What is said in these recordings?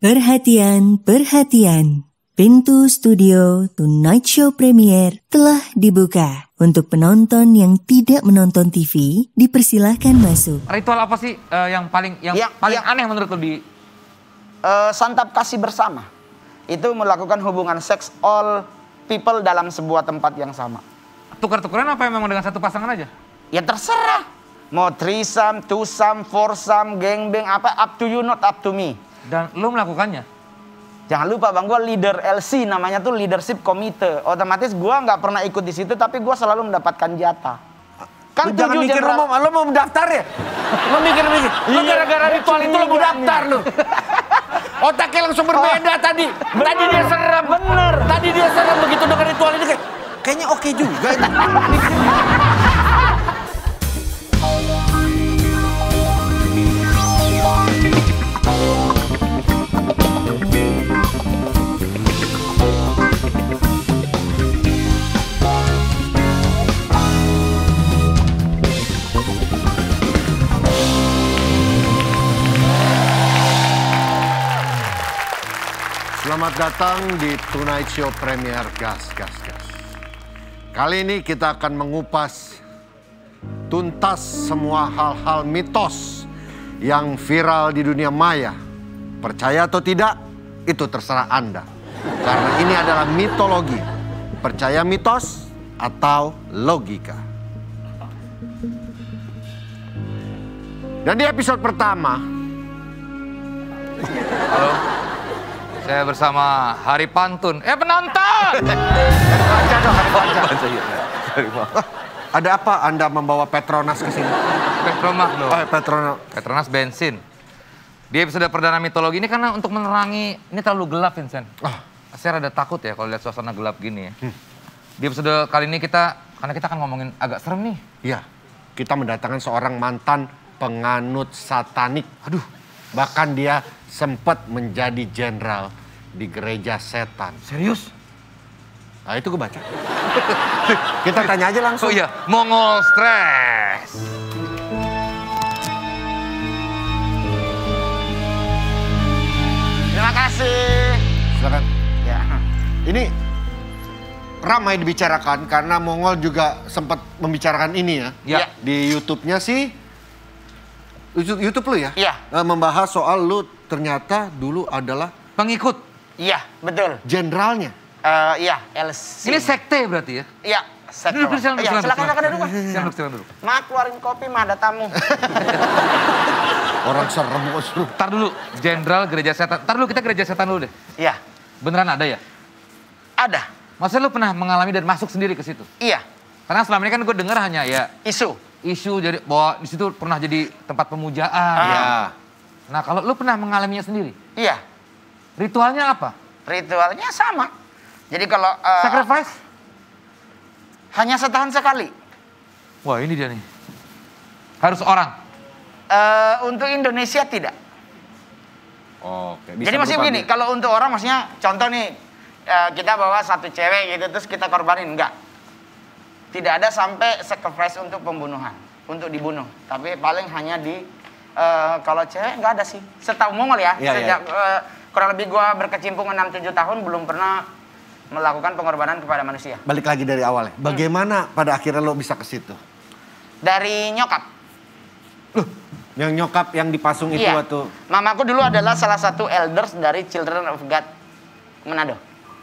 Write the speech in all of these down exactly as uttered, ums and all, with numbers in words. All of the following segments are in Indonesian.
Perhatian, perhatian. Pintu studio Tonight Show Premier telah dibuka. Untuk penonton yang tidak menonton T V, dipersilahkan masuk. Ritual apa sih uh, yang paling yang ya, paling ya. aneh menurut lo di uh, santap kasih bersama? Itu melakukan hubungan seks all people dalam sebuah tempat yang sama. Tukar-tukaran apa memang dengan satu pasangan aja? Ya terserah. Mau threesome, twosome, foursome, gangbang apa, up to you not up to me. Dan lo melakukannya? Jangan lupa bang, gue leader L C, namanya tuh leadership komite. Otomatis gue nggak pernah ikut di situ, tapi gue selalu mendapatkan jatah. Kan lu jangan mikir general... lo mau, lo mau daftar ya? Lo mikir-mikir, lo gara-gara ritual itu lo mau daftar lo. Otaknya langsung berbeda oh, tadi. Bener, tadi dia serem. Bener. Tadi dia serem begitu dengan ritual ini kayak, kayaknya oke juga itu. Selamat datang di Tonight Show Premier Gas, Gas, Gas. Kali ini kita akan mengupas tuntas semua hal-hal mitos yang viral di dunia maya. Percaya atau tidak, itu terserah Anda. Karena ini adalah mitologi. Percaya mitos atau logika. Dan di episode pertama... Halo. Saya bersama Hari Pantun. Eh penonton! Baca dong Hari Baca. Ada apa Anda membawa Petronas ke sini? Petromak dong. Oh, Petronas. Petronas bensin. Di episode perdana mitologi ini karena untuk menerangi, ini terlalu gelap Vincent. Oh. Saya rada takut ya kalau lihat suasana gelap gini ya. Hmm. Di episode kali ini kita, karena kita akan ngomongin agak serem nih. Iya, kita mendatangkan seorang mantan penganut satanik. Aduh, bahkan dia sempat menjadi jenderal di gereja setan. Serius? Nah itu gue baca. Kita tanya aja langsung. Oh iya, Mongol Stress. Terima kasih. Silakan. Ya. Ini ramai dibicarakan karena Mongol juga sempat membicarakan ini ya. Ya. Di YouTube-nya sih, YouTube lu ya? Iya. Membahas soal lu ternyata dulu adalah pengikut. Iya, betul. Jenderalnya. Uh, iya, L C. Ini sekte berarti ya? Iya, sekte. Duduk, silakan, Iya, silakan, silakan, silakan duduk. Silakan, silakan duduk. Mak, keluarin kopi, mah ada tamu. Orang serem bos lu. Ntar dulu, jenderal gereja setan. Ntar dulu kita gereja setan dulu deh. Iya. Beneran ada ya? Ada. Masa lu pernah mengalami dan masuk sendiri ke situ? Iya. Karena selama ini kan gue dengar hanya ya isu. Isu jadi bahwa di situ pernah jadi tempat pemujaan. Ah. Ya. Nah, kalau lu pernah mengalaminya sendiri? Iya. Ritualnya apa? Ritualnya sama. Jadi kalau uh, sacrifice hanya setahun sekali. Wah, ini dia nih. Harus orang. Uh, untuk Indonesia tidak. Oke. Jadi masih begini, kalau untuk orang maksudnya contoh nih uh, kita bawa satu cewek gitu terus kita korbanin, enggak. Tidak ada sampai sacrifice untuk pembunuhan, untuk dibunuh. Tapi paling hanya di uh, kalau cewek nggak ada sih. Setahu Mongol ya, ya sejak ya. Uh, kurang lebih gua berkecimpung enam tujuh tahun belum pernah melakukan pengorbanan kepada manusia. Balik lagi dari awal ya. Bagaimana hmm. pada akhirnya lo bisa ke situ? Dari nyokap. Loh, yang nyokap yang dipasung itu iya. waktu... Mamaku dulu adalah salah satu elders dari Children of God Manado.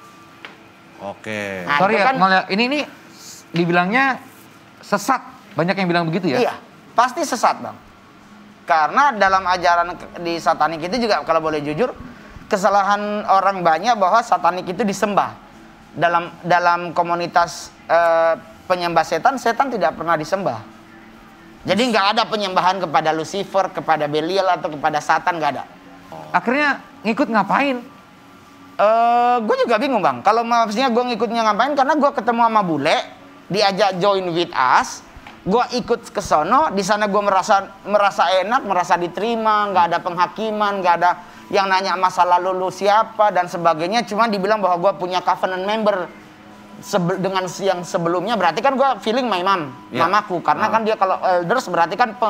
Oke. Nah, sorry ya, kan, malah ini ini dibilangnya sesat. Banyak yang bilang begitu ya? Iya, pasti sesat bang. Karena dalam ajaran di satanik itu juga kalau boleh jujur, kesalahan orang banyak bahwa satanik itu disembah. Dalam dalam komunitas eh, penyembah setan, setan tidak pernah disembah. Jadi nggak ada penyembahan kepada Lucifer, kepada Belial atau kepada Satan, nggak ada. Akhirnya ngikut ngapain? Uh, gue juga bingung bang. Kalau maksudnya gue ngikutnya ngapain? Karena gue ketemu sama bule, diajak join with us, gue ikut ke sono. Di sana gue merasa merasa enak, merasa diterima, nggak ada penghakiman, nggak ada yang nanya masa lalu lu siapa dan sebagainya. Cuma dibilang bahwa gue punya covenant member sebe dengan yang sebelumnya. Berarti kan gue feeling my mom, yeah. mamaku. Karena oh. kan dia kalau elders berarti kan pe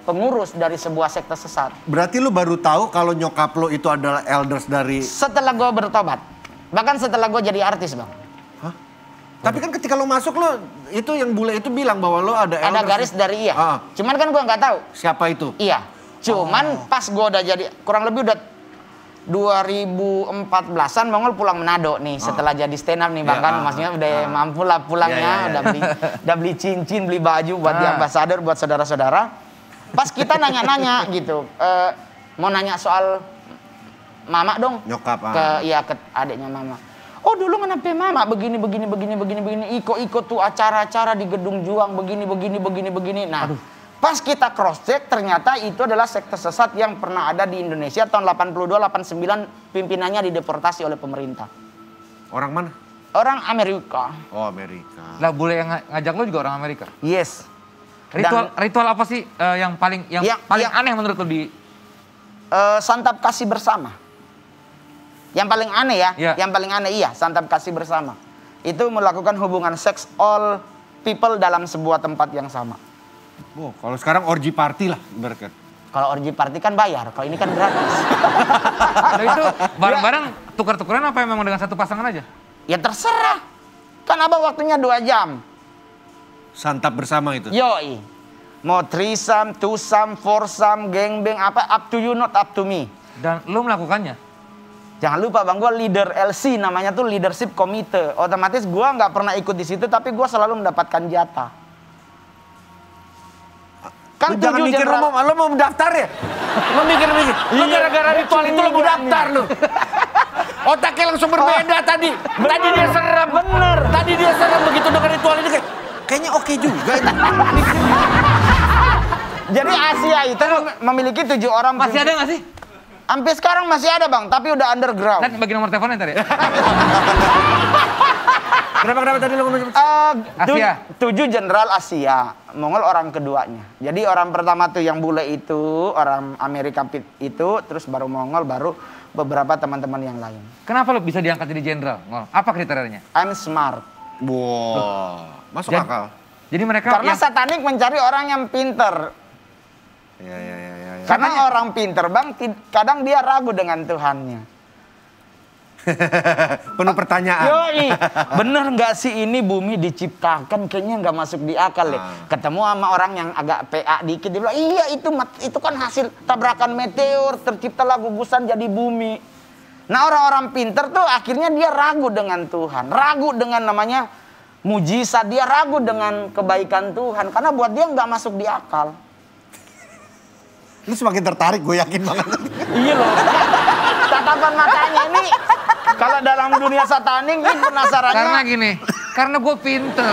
pengurus dari sebuah sekte sesat. Berarti lu baru tahu kalau nyokap lo itu adalah elders dari... Setelah gue bertobat. Bahkan setelah gue jadi artis, Bang. Hah? Tapi kan ketika lo masuk lo, itu yang bule itu bilang bahwa lo ada elders. Ada garis dari iya. Ah. Cuman kan gue nggak tahu. Siapa itu? Iya. Cuman oh. pas gue udah jadi, kurang lebih udah dua ribu empat belasan Mongol pulang Manado nih. Oh. Setelah jadi stand up nih, Bang. Ya, kan ah. maksudnya udah ah. mampu lah pulangnya. Ya, ya, ya. Udah beli udah beli cincin, beli baju buat ah. di ambasador, buat saudara-saudara. Pas kita nanya-nanya gitu, e, mau nanya soal mama dong. Nyokap. Ah. Ke, iya, ke adiknya mama. Oh dulu kenapa mama begini, begini, begini, begini, begini. Ikut-ikut tuh acara-acara di Gedung Juang, begini, begini, begini, begini. Nah, Aduh. pas kita cross-check, ternyata itu adalah sekte sesat yang pernah ada di Indonesia tahun delapan puluh dua delapan puluh sembilan, pimpinannya dideportasi oleh pemerintah. Orang mana? Orang Amerika. Oh, Amerika. Lah bule yang ngajak lo juga orang Amerika? Yes. Ritual Dan, ritual apa sih uh, yang paling yang, yang paling yang, aneh menurut lo di uh, santap kasih bersama? Yang paling aneh ya, ya, yang paling aneh iya, santap kasih bersama. Itu melakukan hubungan seks all people dalam sebuah tempat yang sama. Oh, kalau sekarang orgy party lah berkat. Kalau orgy party kan bayar, kalau ini kan gratis. Nah, itu bareng-bareng tukar-tukaran apa memang dengan satu pasangan aja? Ya terserah. Kan abang waktunya dua jam. Santap bersama itu? Yoi. Mau threesome, twosome, foursome, gangbang, apa, up to you, not up to me. Dan lu melakukannya? Jangan lupa Bang, gue leader L C, namanya tuh leadership committee. Otomatis gue nggak pernah ikut di situ, tapi gue selalu mendapatkan jatah. Kan lu jangan mikir lu mau, lu mau mendaftar ya? Lu mikir-mikir, lu gara-gara ritual itu lu mau daftar lu. Otaknya langsung berbeda oh, tadi. Bener, tadi dia serem. Bener. Tadi dia serem begitu dengan ritual ini kayak, kayaknya oke okay juga itu. Jadi Asia itu memiliki tujuh orang. Masih ada nggak sih? Sampai sekarang masih ada Bang, tapi udah underground. Kan bagi nomor teleponnya tadi. Kenapa kenapa tadi lo ngomong? Uh, Asia. Tujuh jenderal Asia, Mongol orang keduanya. Jadi orang pertama tuh yang bule itu, orang Amerika itu, terus baru Mongol, baru beberapa teman-teman yang lain. Kenapa lo bisa diangkat jadi jenderal? Apa kriterianya? I'm smart. Wow, masuk jadi, akal. Jadi mereka karena yang... satanik mencari orang yang pinter. Ya, ya, ya, ya, ya. Karena Katanya... orang pinter Bang, kadang dia ragu dengan Tuhannya. Penuh pertanyaan. Yoi, bener nggak sih ini bumi diciptakan? Kayaknya nggak masuk di akal deh. Ah. Ketemu sama orang yang agak P A dikit, dia bilang, iya itu itu kan hasil tabrakan meteor, terciptalah gugusan jadi bumi. Nah orang-orang pinter tuh akhirnya dia ragu dengan Tuhan, ragu dengan namanya mujizat, dia ragu dengan kebaikan Tuhan, karena buat dia nggak masuk di akal. Lu semakin tertarik, gue yakin banget. Iya loh. Tatapan matanya ini, kalau dalam dunia satanik ini penasarannya. Karena gini, karena gue pinter.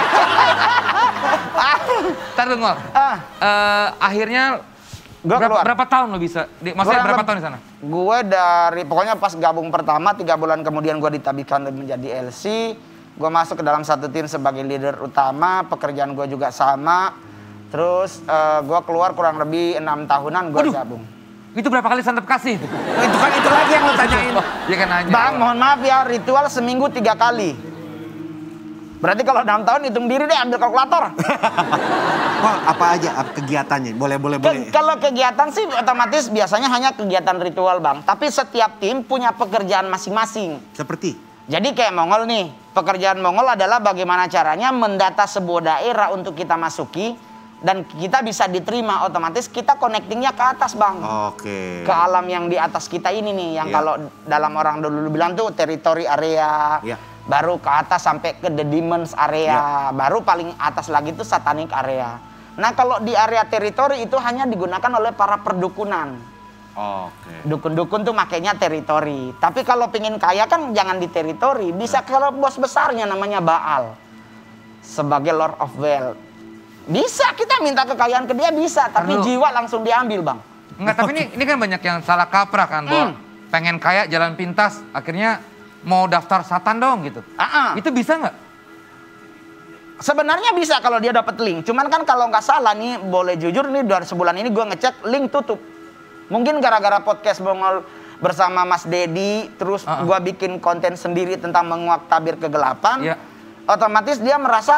Ntar dulu, Ngol. Ah. Uh, akhirnya gua berapa, keluar. berapa tahun lo bisa? Di, maksudnya berapa tahun di sana? Gue dari, pokoknya pas gabung pertama, tiga bulan kemudian gue ditabiskan menjadi L C. Gue masuk ke dalam satu tim sebagai leader utama, pekerjaan gue juga sama. Terus uh, gue keluar kurang lebih enam tahunan gue gabung. Itu berapa kali santap kasih? Oh, itu kan itu lagi yang lo tanyain. Iya kan nanya. Bang, mohon maaf ya, ritual seminggu tiga kali. Berarti kalau enam tahun hitung diri deh, ambil kalkulator. Wah, apa aja kegiatannya? Boleh, boleh, Ke, boleh. Kalau kegiatan sih otomatis biasanya hanya kegiatan ritual Bang. Tapi setiap tim punya pekerjaan masing-masing. Seperti? Jadi kayak Mongol nih, pekerjaan Mongol adalah bagaimana caranya mendata sebuah daerah untuk kita masuki. Dan kita bisa diterima, otomatis kita connectingnya ke atas Bang. Oke. Ke alam yang di atas kita ini nih, yang yeah. kalau dalam orang dulu bilang tuh teritori area. Yeah. Baru ke atas sampai ke the demons area. Yeah. Baru paling atas lagi tuh satanic area. Nah kalau di area teritori itu hanya digunakan oleh para perdukunan. Oke. Dukun-dukun tuh makainya teritori. Tapi kalau pengen kaya kan jangan di teritori. Bisa yeah. Kalau bos besarnya namanya Baal. Sebagai Lord of Wealth. Bisa, kita minta kekayaan ke dia bisa, tapi Aduh. jiwa langsung diambil Bang. Enggak, tapi ini ini kan banyak yang salah kaprah kan, bahwa hmm. pengen kaya jalan pintas, akhirnya mau daftar satan dong gitu. Uh-uh. Itu bisa nggak? Sebenarnya bisa kalau dia dapat link, cuman kan kalau nggak salah nih, boleh jujur nih dari sebulan ini gue ngecek link tutup. Mungkin gara-gara podcast Mongol bersama Mas Dedi, terus uh-uh. gue bikin konten sendiri tentang menguak tabir kegelapan, yeah. otomatis dia merasa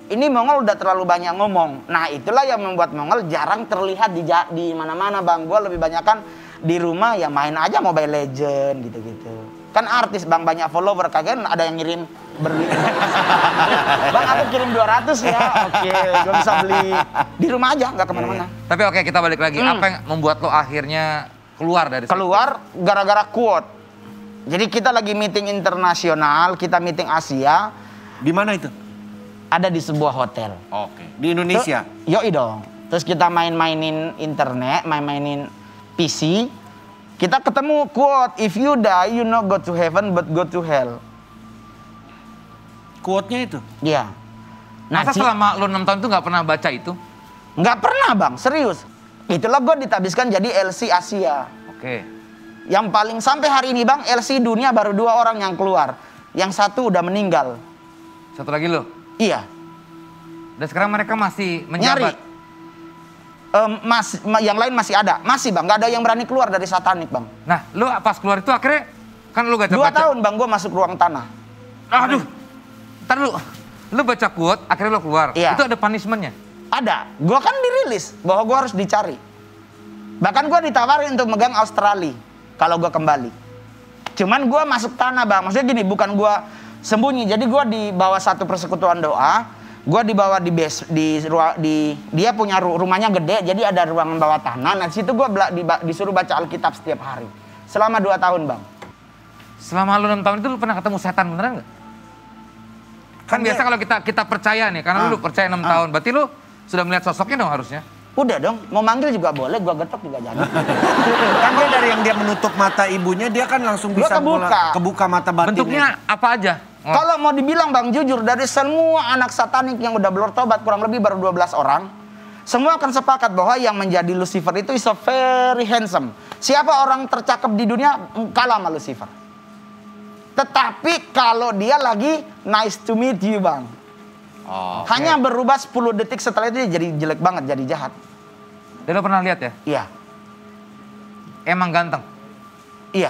ini Mongol udah terlalu banyak ngomong. Nah itulah yang membuat Mongol jarang terlihat di di mana-mana bang. Gue lebih banyak kan di rumah ya main aja Mobile Legend gitu-gitu. Kan artis bang, banyak follower, kagak ada yang ngirim beli. Bang aku kirim dua ratus ya, oke gue bisa beli. Di rumah aja, nggak kemana-mana. Tapi oke kita balik lagi, Hmm. apa yang membuat lo akhirnya keluar dari situ? Keluar gara-gara quote. Jadi kita lagi meeting internasional, kita meeting Asia. Di mana itu? Ada di sebuah hotel. Oke. Di Indonesia? Tuh, yoi dong. Terus kita main-mainin internet, main-mainin P C. Kita ketemu quote, if you die, you not go to heaven, but go to hell. Quote-nya itu? Iya. Masa Ci- selama lo enam tahun itu nggak pernah baca itu? Nggak pernah bang, serius. Itulah gue ditabiskan jadi L C Asia. Oke. Yang paling sampai hari ini bang, L C dunia baru dua orang yang keluar. Yang satu udah meninggal. Satu lagi lo? Iya. Dan sekarang mereka masih Nyari. menjabat? Em, mas, ma- yang lain masih ada. Masih bang, nggak ada yang berani keluar dari satanik bang. Nah, lo pas keluar itu akhirnya kan lo gak Dua baca. tahun bang, gue masuk ruang tanah. Aduh, ntar lu, lu baca quote, akhirnya lo keluar. Iya. Itu ada punishment-nya? Ada, gue kan dirilis bahwa gue harus dicari. Bahkan gue ditawarin untuk megang Australia kalau gue kembali. Cuman gue masuk tanah bang, maksudnya gini, bukan gue sembunyi. Jadi gue di bawah satu persekutuan doa, gue dibawa di base, di, rua- di dia punya ru- rumahnya gede, jadi ada ruangan bawah tanah. Nah situ gue bela- diba- disuruh baca Alkitab setiap hari, selama dua tahun bang. Selama lu enam tahun itu lu pernah ketemu setan beneran nggak? Kan biasa kalau kita kita percaya nih, karena Ah. lu percaya enam tahun, berarti lu sudah melihat sosoknya dong harusnya. Udah dong, mau manggil juga boleh, gue getok juga jadi. Kan dia dari yang dia menutup mata ibunya, dia kan langsung Gua bisa kebuka. mula- kebuka mata batinnya. Bentuknya apa aja? Oh, Kalau mau dibilang bang, jujur dari semua anak satanik yang udah bertobat kurang lebih baru dua belas orang, semua akan sepakat bahwa yang menjadi Lucifer itu is a very handsome. Siapa orang tercakap di dunia kalah sama Lucifer. Tetapi kalau dia lagi nice to meet you bang, oh, hanya berubah sepuluh detik setelah itu dia jadi jelek banget, jadi jahat. Dan lu pernah lihat ya? Iya, Emang ganteng. iya.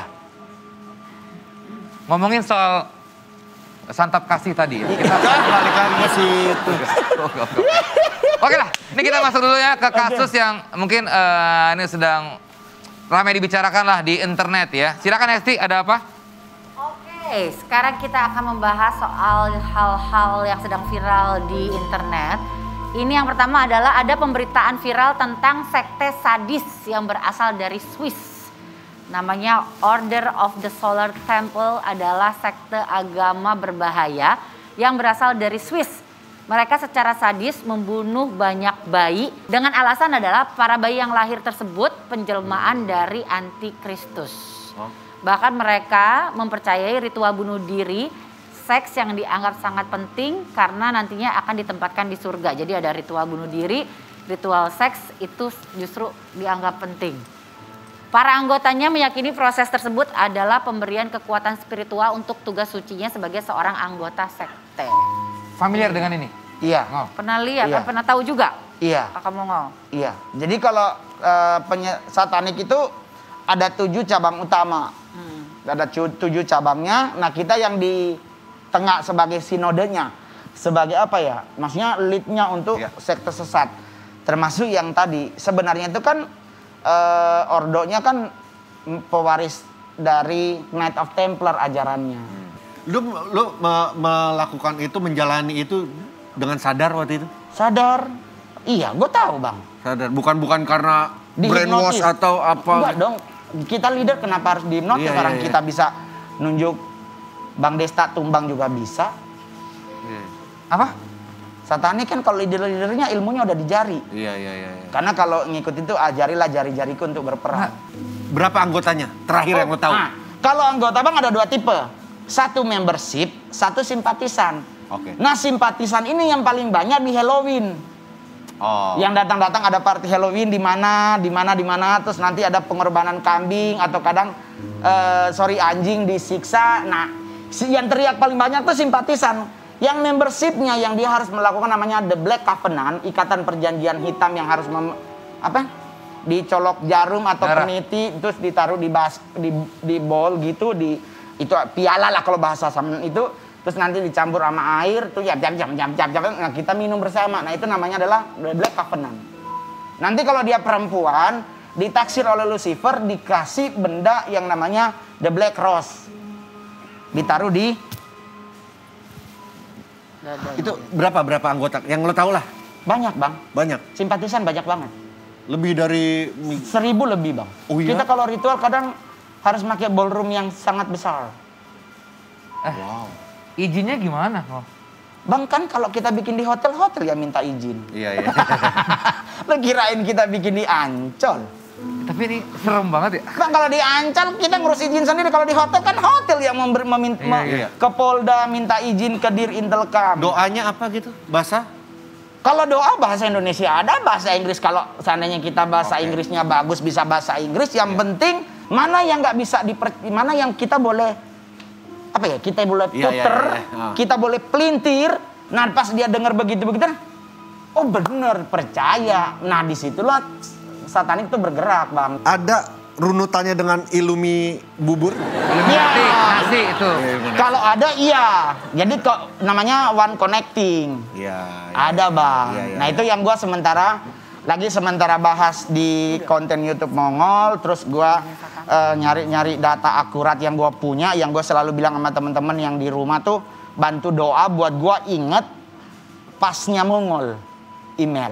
Ngomongin soal santap kasih tadi ya. Kita balik lagi ke situ. Oke, oke, oke. Oke lah, ini kita masuk dulu ya ke kasus yang mungkin eh, ini sedang ramai dibicarakan lah di internet ya. Silakan Esti, ada apa? Oke, sekarang kita akan membahas soal hal-hal yang sedang viral di internet. Ini yang pertama adalah ada pemberitaan viral tentang sekte sadis yang berasal dari Swiss. Namanya Order of the Solar Temple, adalah sekte agama berbahaya yang berasal dari Swiss. Mereka secara sadis membunuh banyak bayi dengan alasan adalah para bayi yang lahir tersebut penjelmaan dari antikristus. Bahkan mereka mempercayai ritual bunuh diri, seks yang dianggap sangat penting karena nantinya akan ditempatkan di surga. Jadi ada ritual bunuh diri, ritual seks itu justru dianggap penting. Para anggotanya meyakini proses tersebut adalah pemberian kekuatan spiritual untuk tugas sucinya sebagai seorang anggota sekte. Familiar dengan ini? Iya, Oh. Pernah lihat, Iya. kan pernah tahu juga? iya. Kakak Mongol. Iya, jadi kalau eh, penye- satanik itu ada tujuh cabang utama, ada cu- tujuh cabangnya. Nah kita yang di tengah sebagai sinodenya, sebagai apa ya? Maksudnya leadnya untuk Iya. sekte sesat, termasuk yang tadi. Sebenarnya itu kan eh, ordonya kan pewaris dari Knight of Templar ajarannya. Lu, lu me- melakukan itu, menjalani itu dengan sadar waktu itu? Sadar? Iya, gue tahu bang. Sadar, bukan bukan karena Di brainwash hipnotis. atau apa? Enggak dong. Kita leader kenapa harus dihipnotis? Iya, Orang iya, iya. kita bisa nunjuk Bang Desta tumbang juga bisa. Apa? Satanik kan kalau leader-leadernya ilmunya udah di jari. Iya, iya, iya. iya. Karena kalau ngikut itu ajarilah jari-jariku untuk berperang. Berapa anggotanya? Terakhir yang lo tahu? Nah, kalau anggota bang ada dua tipe. Satu membership, satu simpatisan. Oke. Nah simpatisan ini yang paling banyak di Halloween. Oh. Yang datang-datang ada party Halloween di mana, di mana, di mana, terus nanti ada pengorbanan kambing atau kadang eh, sorry anjing disiksa. Nah, si- yang teriak paling banyak tuh simpatisan. Yang membershipnya yang dia harus melakukan namanya the Black Covenant, ikatan perjanjian hitam yang harus mem- apa? Dicolok jarum atau Darah. peniti, terus ditaruh di bas, di di bowl gitu, di itu piala lah kalau bahasa Samen itu. terus nanti dicampur sama air, tuh jam jam jam jam jam jam, nah kita minum bersama. Nah itu namanya adalah The Black Covenant. Nanti kalau dia perempuan, ditaksir oleh Lucifer, dikasih benda yang namanya The Black Rose. Ditaruh di... Itu berapa berapa anggota? Yang lo tahu lah. Banyak bang. Banyak. Simpatisan banyak banget. Lebih dari seribu lebih bang. Oh, iya? Kita kalau ritual kadang harus pakai ballroom yang sangat besar. Eh, wow. Izinnya gimana? Oh. Bang kan kalau kita bikin di hotel-hotel ya minta izin. Iya iya. Lo kirain kita bikin di Ancol? Tapi ini serem banget ya. Bang kalau di Ancol kita ngurus izin sendiri. Kalau di hotel kan hotel yang memberi meminta iya, iya. ke Polda minta izin ke Dir Intelkam. Doanya apa gitu? Bahasa? Kalau doa bahasa Indonesia ada, bahasa Inggris kalau seandainya kita bahasa okay. Inggrisnya bagus bisa bahasa Inggris. Yang yeah. penting mana yang nggak bisa diper, mana yang kita boleh apa ya? Kita boleh puter, yeah, yeah, yeah, yeah. kita boleh pelintir. Nah pas dia dengar begitu begitu, oh bener percaya. Nah disitulah satanik itu bergerak bang. Ada runutannya dengan ilumi bubur? Iya. Nasi itu. Kalau ada iya. Jadi kok namanya one connecting. Iya. Ya, ada bang. Ya, ya, nah ya. itu yang gua sementara lagi sementara bahas di konten YouTube Mongol. Terus gua uh, nyari-nyari data akurat yang gua punya. Yang gua selalu bilang sama teman-teman yang di rumah tuh bantu doa buat gua inget pasnya Mongol. Email.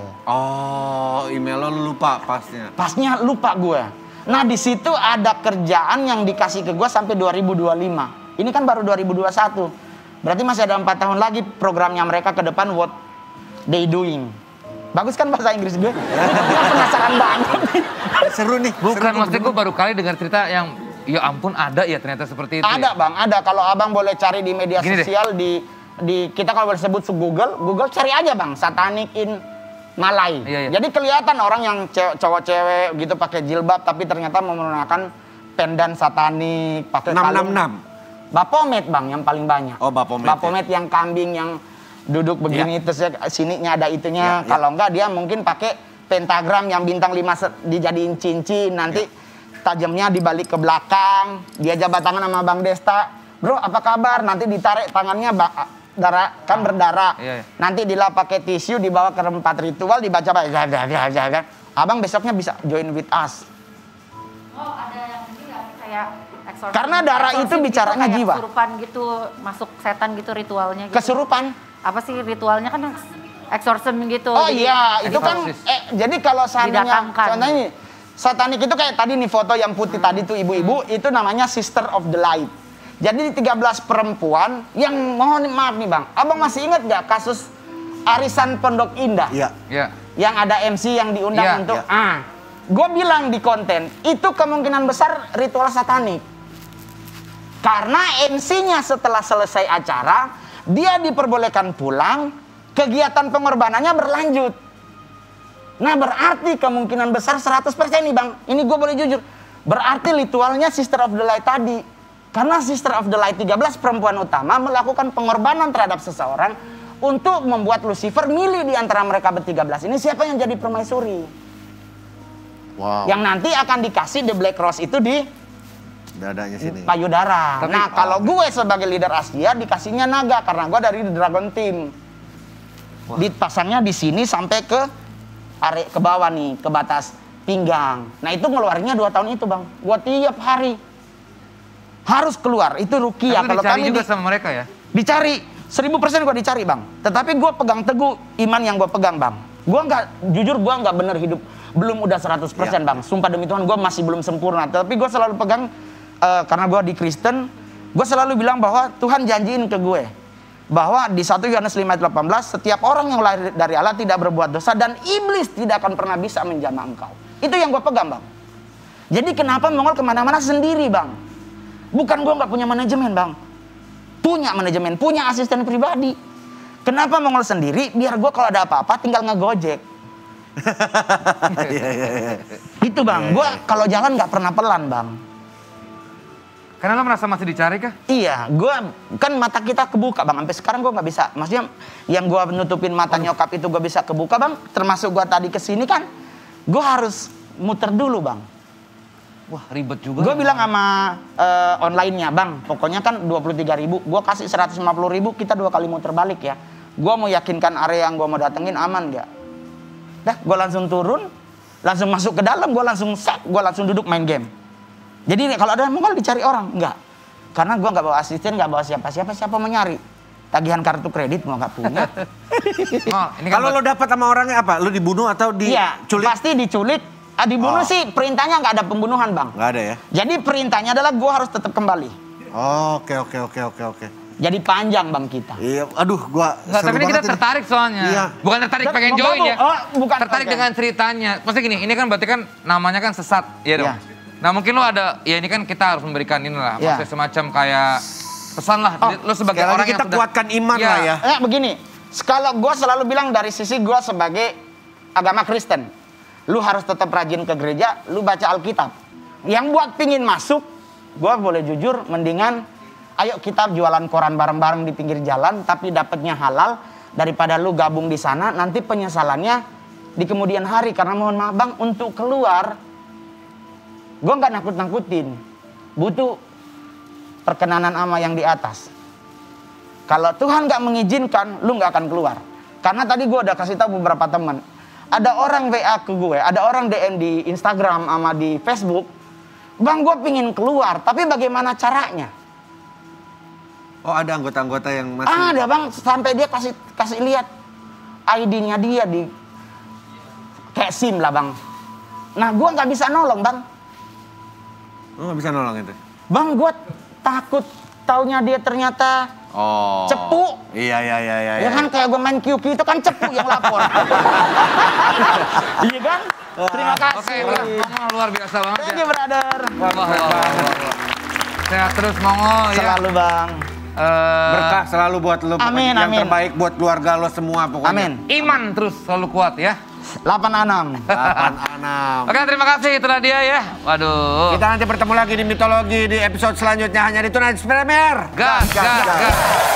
Oh, email lo lupa pasnya. Pasnya lupa gue. Nah di situ ada kerjaan yang dikasih ke gue sampai dua ribu dua puluh lima. Ini kan baru dua ribu dua puluh satu. Berarti masih ada empat tahun lagi programnya mereka ke depan what they doing. Bagus kan bahasa Inggris gue? Gue penasaran banget. Seru nih. Bukan, maksudnya gue baru kali dengar cerita yang ya ampun ada ya ternyata seperti itu. Ada ya? Bang, ada. Kalau abang boleh cari di media Gini sosial deh. di di kita kalau boleh sebut Google, Google cari aja bang, Satanic in Malay. Iya, iya. Jadi kelihatan orang yang cowok-cewek gitu pakai jilbab tapi ternyata menggunakan pendan satanik, pakai enam kalung. enam enam. Bapomet bang yang paling banyak. Oh Bapomet. Bapomet ya. Yang kambing yang duduk begini ya. terus sininya ada itunya. Ya, Kalau ya. enggak dia mungkin pakai pentagram yang bintang lima dijadiin cincin. Nanti ya. tajamnya dibalik ke belakang. Dia jabat tangan sama Bang Desta. Bro apa kabar? Nanti ditarik tangannya darah kan berdarah. Iya, iya. Nanti dilap pakai tisu dibawa ke tempat ritual dibaca pak. Abang besoknya bisa join with us. Oh ada yang ini nggak kayak eksorsis. Karena darah itu Eksorsis bicaranya gitu, jiwa. Kesurupan gitu masuk setan gitu ritualnya. Gitu. Kesurupan. Apa sih ritualnya kan eksorsisme gitu. Oh jadi, iya itu kan. eksorsis. Eh, jadi kalau seandainya Didatangkan. contohnya ini satanik itu kayak tadi nih foto yang putih hmm. tadi tuh ibu-ibu hmm. itu namanya Sister of the Light. Jadi di tiga belas perempuan yang mohon maaf nih bang, abang masih ingat gak kasus arisan Pondok Indah? Iya. Iya. Yang ada M C yang diundang Ya, untuk, ya. ah, gue bilang di konten itu kemungkinan besar ritual satanik. Karena M C-nya setelah selesai acara, dia diperbolehkan pulang, kegiatan pengorbanannya berlanjut. Nah berarti kemungkinan besar seratus persen nih bang, ini gue boleh jujur, berarti ritualnya Sister of the Light tadi. Karena Sister of the Light tiga belas perempuan utama melakukan pengorbanan terhadap seseorang untuk membuat Lucifer milih di antara mereka bertiga belas ini siapa yang jadi permaisuri. Wow. Yang nanti akan dikasih The Black Rose itu di dadanya sini. payudara. Tapi, nah kalau oh, gue sebagai leader Asia dikasihnya naga karena gue dari Dragon Team. Wah. Dipasangnya di sini sampai ke are ke bawah nih, ke batas pinggang. Nah itu ngeluarinnya dua tahun itu bang. Gue tiap hari harus keluar, itu rukiah. Kalau kami juga di, sama mereka ya? Dicari, seribu persen gue dicari bang. Tetapi gue pegang teguh iman yang gue pegang bang. Gue nggak, jujur gue nggak bener hidup, belum udah seratus persen ya. Bang. Sumpah demi Tuhan gue masih belum sempurna. Tapi gue selalu pegang, uh, karena gue di Kristen, gue selalu bilang bahwa Tuhan janjiin ke gue. Bahwa di satu Yohanes lima ayat delapan belas, setiap orang yang lahir dari Allah tidak berbuat dosa dan iblis tidak akan pernah bisa menjamah engkau. Itu yang gue pegang bang. Jadi kenapa Mongol kemana-mana sendiri bang? Bukan gue nggak punya manajemen bang, punya manajemen, punya asisten pribadi. Kenapa Mongol sendiri? Biar gue kalau ada apa-apa tinggal ngegojek. Itu bang, gue kalau jalan nggak pernah pelan bang. Karena lo merasa masih dicari kah? Iya, gue kan mata kita kebuka bang. Sampai sekarang gue nggak bisa. Maksudnya yang gue nutupin mata nyokap itu gue bisa kebuka bang. Termasuk gue tadi kesini kan, gue harus muter dulu bang. Wah ribet juga. Gue bilang sama uh, online-nya, bang, pokoknya kan dua puluh tiga ribu, gue kasih seratus lima puluh ribu, kita dua kali muter balik ya. Gue mau yakinkan area yang gue mau datengin aman gak? Dah, gue langsung turun, langsung masuk ke dalam, gue langsung set, gue langsung duduk main game. Jadi kalau ada mongol dicari orang, enggak. Karena gue gak bawa asisten, gak bawa siapa-siapa, siapa mau nyari. Tagihan kartu kredit gue gak punya. Oh, ini kan kalau lo dapat sama orangnya apa? Lo dibunuh atau diculik? Iya, pasti diculik. Ah, dibunuh Oh. sih, perintahnya nggak ada pembunuhan, bang. Nggak ada ya? Jadi perintahnya adalah gue harus tetap kembali. Oke, oke, oke, oke, oke. Jadi panjang, bang, kita. Iya, aduh gua Nggak, tapi ini kita tertarik soalnya. Iya. Bukan tertarik Ter- pengen bu- join bu- ya. oh, bukan, tertarik oke. dengan ceritanya. Maksudnya gini, ini kan berarti kan namanya kan sesat, ya dong. Iya. Nah mungkin lo ada, ya ini kan kita harus memberikan ini lah. Iya. Maksudnya semacam kayak pesan lah. Oh, Lo sebagai sekali lagi orang kita yang sudah... kuatkan iman Iya. lah ya. Eh, begini, kalau gue selalu bilang dari sisi gue sebagai agama Kristen, lu harus tetap rajin ke gereja, lu baca Alkitab. Yang buat pingin masuk, gue boleh jujur, mendingan ayo kita jualan koran bareng-bareng di pinggir jalan, tapi dapatnya halal, daripada lu gabung di sana, nanti penyesalannya di kemudian hari. Karena mohon maaf bang, untuk keluar, gue nggak nakut-nakutin, butuh perkenanan sama yang di atas. Kalau Tuhan nggak mengizinkan, lu nggak akan keluar. Karena tadi gue udah kasih tahu beberapa teman. Ada orang W A ke gue, ada orang D M di Instagram sama di Facebook. Bang, gue pingin keluar, tapi bagaimana caranya? Oh, ada anggota-anggota yang masih... Ada bang, sampai dia kasih kasih lihat I D-nya dia di kayak SIM lah bang. Nah, gue nggak bisa nolong bang. Oh, nggak bisa nolong itu? Bang, gue takut taunya dia ternyata Oh. cepu. Iya, iya, iya, iya. Ya kan kayak gue main Q Q itu kan cepu yang lapor. Iya kan? Terima Oke, kasih. Mongo luar biasa banget Thank ya. you brother. Wah, wah, wah, wah, wah. Sehat terus Mongo ya. Selalu bang. Eh, Berkah selalu buat lo. pokoknya. Amin, Yang amin. terbaik buat keluarga lo semua pokoknya. Amin. Iman terus selalu kuat ya. delapan enam. delapan enam. Oke, terima kasih. Itulah dia ya. Waduh. Kita nanti bertemu lagi di mitologi di episode selanjutnya hanya di Tonight Premier. Gas, gas, gas.